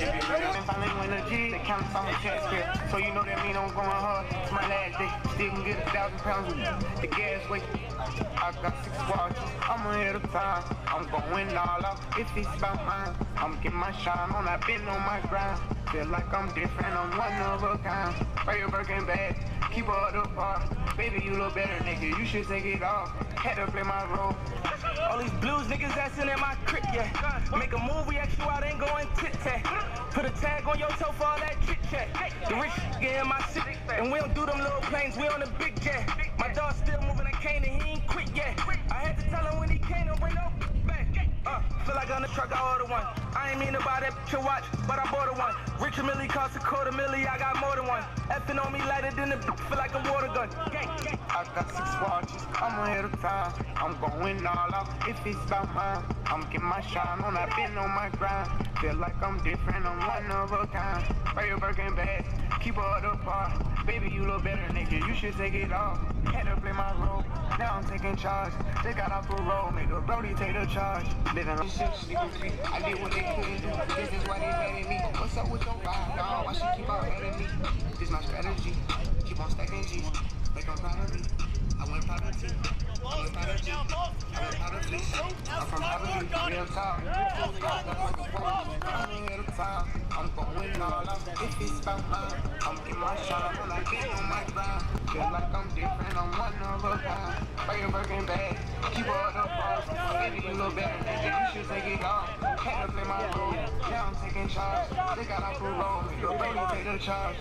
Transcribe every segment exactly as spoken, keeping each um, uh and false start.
shit. If I live with a G, they count some checks here. So you know that mean I'm going hard. It's my last day. Still can get a thousand pounds with the gas weight. I got six watches. I'm ahead of time. I'm going all out. If it's about mine, I'm getting my shine on. I've been on my grind. Feel like I'm different. I'm one of a kind. Spray your Birkin bag. Keep her up the bar. Baby, you look better, nigga. You should take it off. Had to play my role. All these blues niggas that's in my crick, yeah. Make a move, we ask you out, ain't going tit-tat. Put a tag on your toe for all that chit-chat. The rich get in my city, and we don't do them little planes, we on the big jet. My dog still moving, I can't, and he ain't quit yet. I had to tell him when he came, don't bring no back. Uh, feel like on the truck, I ordered one. I ain't mean to buy that picture watch, but I bought a one. Richard Millie cost a quarter milli, I got more than one. Effing on me lighter than the feel like a water gun. I got six watches, I'm ahead of time. I'm going all out, if it's about mine. I'm getting my shine on, I've been on my grind. Feel like I'm different, I'm one of a kind. Spray your Birkin bag, keep her up the bar. Baby, you look better, nigga, you should take it off. Had to play my role, now I'm taking charge. They got off parole, make the Brody take the charge. Living on shit, sleeping free, I did what they couldn't do. This is why they mad at me. What's up with your vibe, dog? Why she keep on hating me? This my strategy, keep on stacking G. Make them proud of me. I went poverty. I went poverty. I went poverty. I'm from poverty. Real talk. I'm ahead of time. I'm going all out. If it's about mine, I'm getting my shot on. I've been on my grind. Feel like I'm different. I'm one of a kind. Spray your Birkin bag. Keep all the bars. Baby, you look better, nigga. You should take it off. Had to play my role. Now I'm taking charge. They got off parole. Your baby take the charge.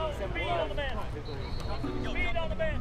Speed on the bench.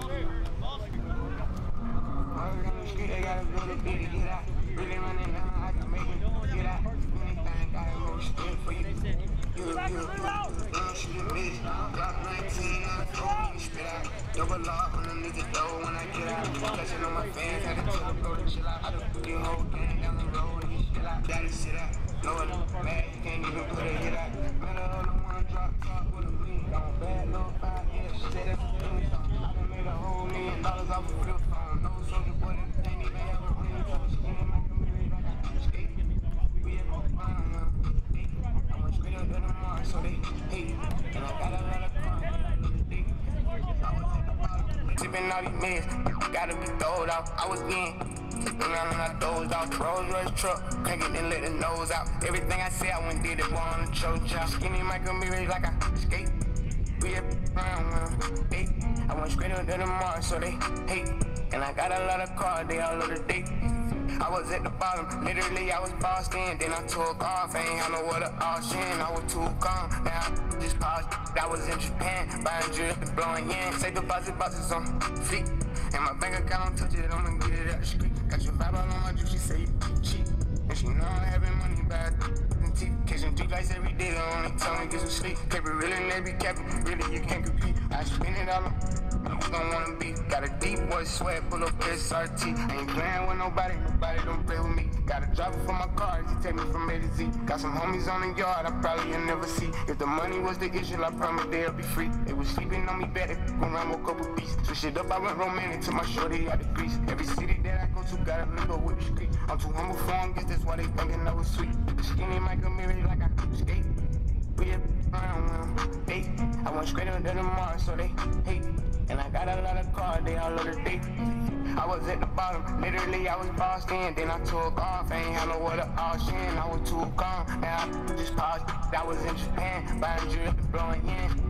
Word on the street, they gotta build a beat to get out. Really running down, I can make it get out. Anything, got a more spin for you. You, you, you, you, shoot a bitch. Block nineteen, I'm throwing you spit out. Double lock underneath the door when I get out. Flashing on my fans, had to tell the bro to chill out. I done put your whole gang down the road and you chill out. Gotta sit out. No, it don't bad, you can't even put a hit out. Better hold on one drop top with a beat. I'm a bad little five, yeah, she said that's a thing. I done made a whole million dollars off of flip phone. No soldier boy, that ain't even have a ring. So she ain't like a million, I got to skate. We have a fun, I went straight up to the mark, so they hate. And I got a lot of fun. I was at the bottom, sipping all these meds. Gotta be throwed out, I was getting. Around and I dozed out, Rolls Royce truck, crank it and let the nose out. Everything I said, I went did it, boy, on the choke job. Skinny Michael Mirrors like I skate. We up around, hey. I went straight up to the mark, so they hate. And I got a lot of cars, they all over the date. I was at the bottom, literally I was bossed in. Then I took off, I ain't had no water option. I was too calm, now I just paused. I was in Japan, buying drip and blowing in. Say deposit boxes on fleek. And my bank account, don't touch it, I'ma get it out the street. Got your vibe all on my juice, she say you cheap. And she know I'm having money bad and teeth. Catching three lights every day, they only tell me get some sleep. Keep it really, let me cap it, really you can't compete. I spend it all on, you don't wanna be. Got a deep boy sweat, pull up S R T. I ain't playing with nobody, nobody don't play with me. Got a driver for my car, he take me from A to Z. Got some homies on the yard, I probably you'll never see. If the money was the issue, I promise they'll be free. They was sleeping on me better, gon' run with a couple beats. Switch it up, I went romantic to my shorty out the grease. Every city that I go to, got a lingo with the street. I'm too humble for them, guess that's why they thinking I was sweet. Skinny Michael Mirrors like I skate. We up around, hey. I went straight up to the mark, so they hate. And I got a lot of cars, they all over the date. I was at the bottom, literally I was bossed in. Then I took off, I ain't had no water option. I was too calm, now I just paused. I was in Japan, buying drip and blowing in.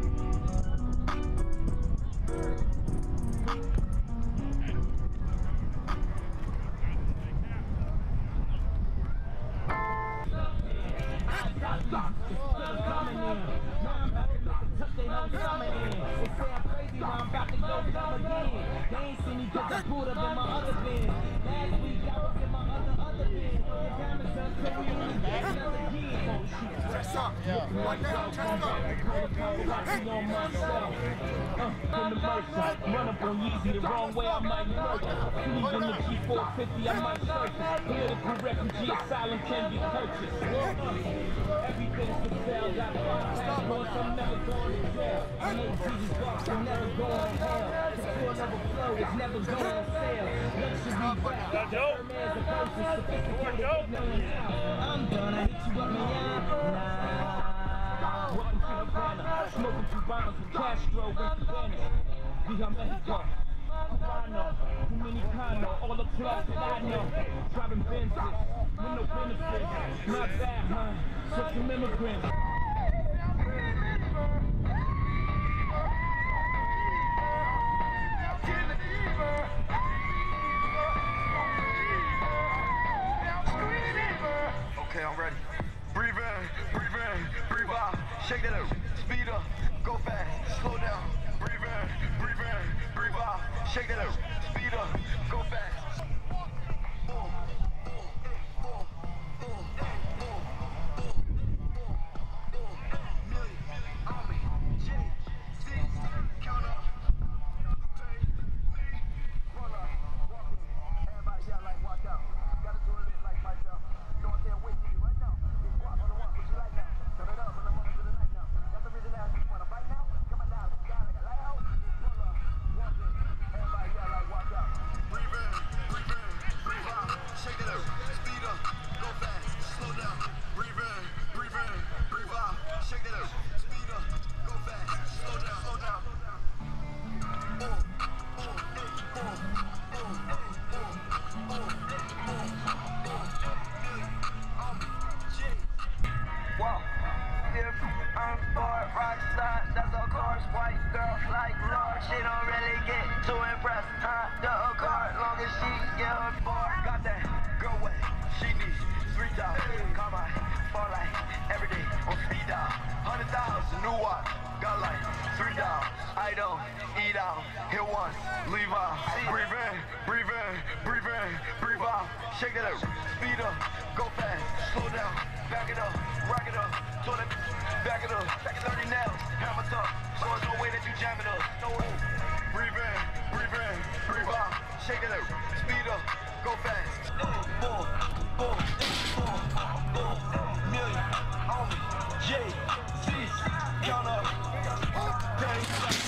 I'm about to go dumb again. They ain't seen me cause I pulled up in my other bin. Last week I was in my other, other bin. The diamonds up, so we only got another gig. Chest up. Right now, chest up. Hey. On myself. Uh, from the mercy. Run up on Yeezy the wrong way, I might murder. Please in the G four fifty, I might surface. Political refugee asylum can be purchased. Everything's for sale, got five points, I'm never going to jail. I know Jesus walks, I'm never going to hell. The floor never flow, it's never going on sale. Luxury rap, Hermes a person, sophisticated ignorance. I'm done, I hit you up, man. Nah. Rio, Venice, Villa Mexico, Cubano, Dominicano, all the clubs that I know. Driving Benzes with no benefits. Not bad, huh? Such some immigrants. Okay, I'm ready. Breathe in, breathe in, breathe out. Shake that up, speed up, go fast, slow down. Breathe in, breathe in, breathe out. Shake that up, speed up, go fast. Shake it up, speed up, go fast, slow down, back it up, rack it up, so that back it up, thirty nails, hammer tough, so there's no way that you jam it up, no way. Breathe in, breathe in, breathe out, shake it up, speed up, go fast. Four, four, four, four, million, on me, J, C, count up, bang,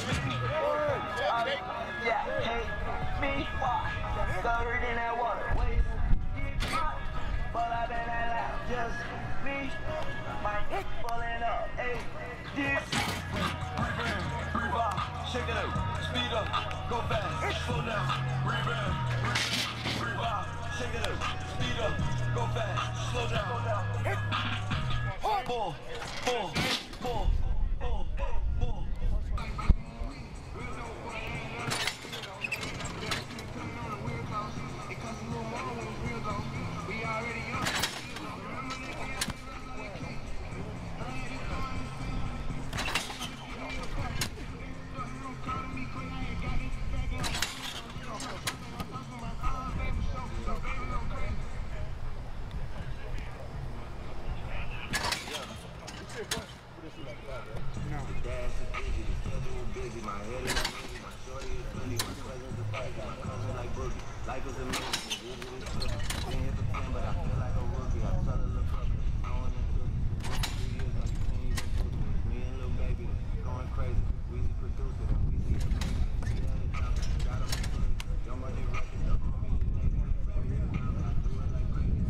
yeah, hate me, why? Covered in that water, wait. But I've been out, just me, my dick falling up, hey, this. Breathe in, breathe out, shake it up, speed up, go fast, slow down, breathe in, breathe, breathe out, shake it up, speed up, go fast, slow down. Four, four, four, four, four, four. Life is amazing, can't hit the plan, but I feel like a rookie. I tell her look up, I want to do two years, now you can't even do it. Me and Lil Baby going crazy, Weezy produced it, and Weezy the baby. See that it out, got him in the Young Money records, up on me, they do it like crazy.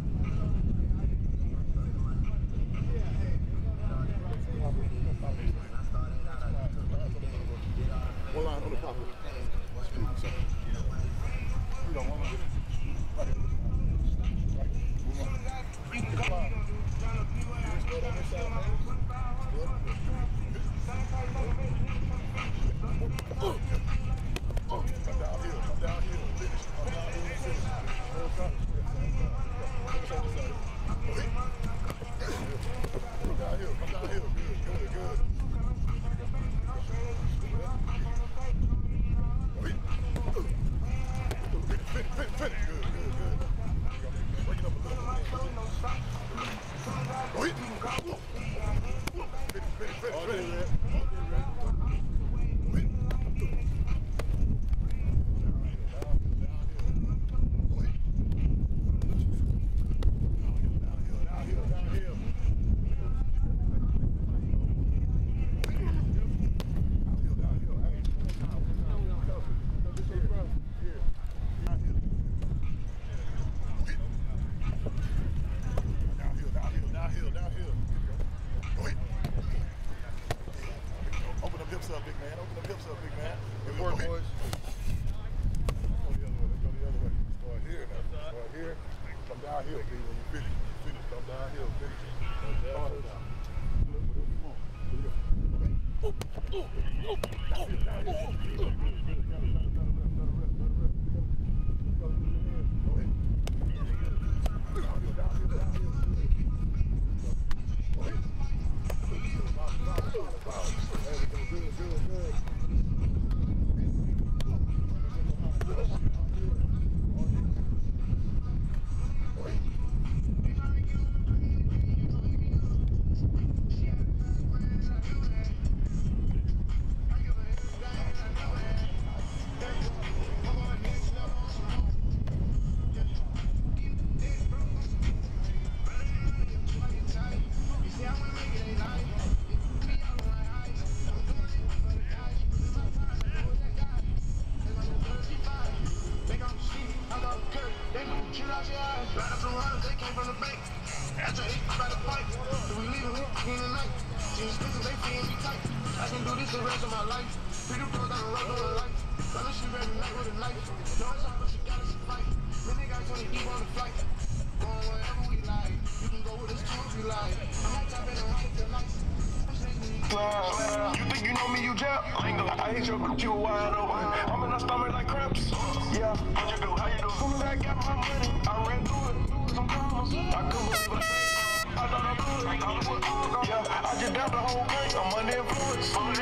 Hold on, hold on, pop it. You don't want to. Finish, finish, come down here, finish. Come down. I can do this the rest of my life. Pretty girls down the road doing life. Fellas, she ready night with a knife. No, it's all but she got us a fight. Then they got twenty deep on the flight. Going wherever we like. You can go with us too if you like. I might tap in and ride it tonight. You think you know me, you jab? I hit your bitch, you wide open. I'm in her stomach like cramps. Yeah, what you do? How you do? Soon as I got my money, I ran through it. Some problems, I couldn't believe I said. I thought I could. Yeah, I just dabbed the whole game. I'm under influence.